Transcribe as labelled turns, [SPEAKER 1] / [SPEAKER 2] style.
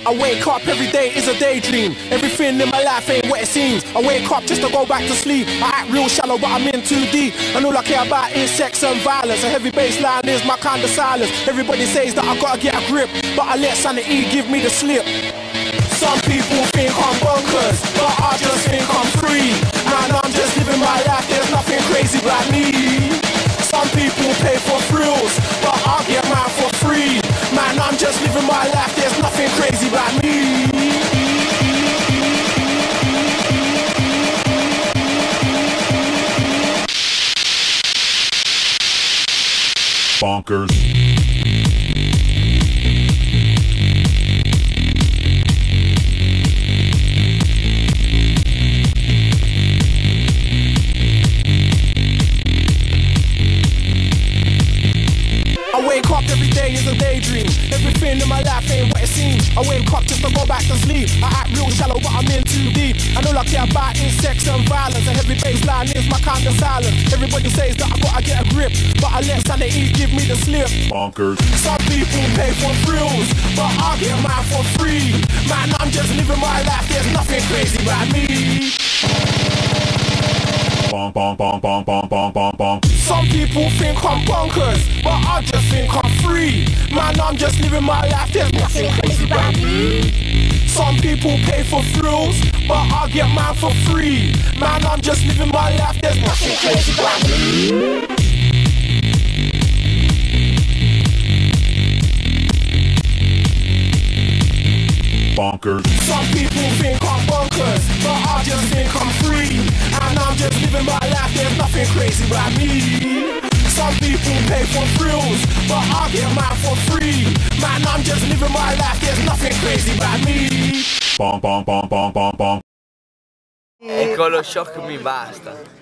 [SPEAKER 1] I wake up every day is a daydream. Everything in my life ain't what it seems. I wake up just to go back to sleep. I act real shallow but I'm in too deep. And all I care about is sex and violence. A heavy bass line is my kind of silence. Everybody says that I gotta get a grip, but I let sanity give me the slip. Some people think I'm bonkers, but I just think I'm free. Man, I'm just living my life, there's nothing crazy about me. Some people pay for thrills, but I get mine for free. Man, I'm just living my life, there's nothing crazy about me.
[SPEAKER 2] Bonkers.
[SPEAKER 1] I wake up every day is a daydream. Everything in my life ain't what it seems. I wake up just to go back to sleep. I act real shallow but I'm in too deep. And all I care about is sex and violence. A heavy bass line is my kind of silence. Everybody says that I gotta get a grip, but I let sanity give me the slip.
[SPEAKER 2] Bonkers.
[SPEAKER 1] Some people pay for thrills, but I get mine for free. Man, I'm just living my life, there's nothing crazy about me.
[SPEAKER 2] Bonk, bonk, bonk, bonk, bonk, bonk, bonk, bonk.
[SPEAKER 1] Some people think I'm bonkers, but I just think I'm free. Man, I'm just living my life, there's nothing crazy about me. Some people pay for thrills, but I get mine for free. Man, I'm just living my life, there's nothing crazy about me.
[SPEAKER 2] Bonkers.
[SPEAKER 1] Some people think I'm bonkers, but I just think I'm free. And I'm just living my life, there's nothing crazy about me. Some people pay for thrills, but I get mine for free. Man, I'm just living my life, there's nothing crazy about me.
[SPEAKER 2] Bonk, bonk, bonk, bonk, bonk, bonk.
[SPEAKER 3] E con lo shock mi basta.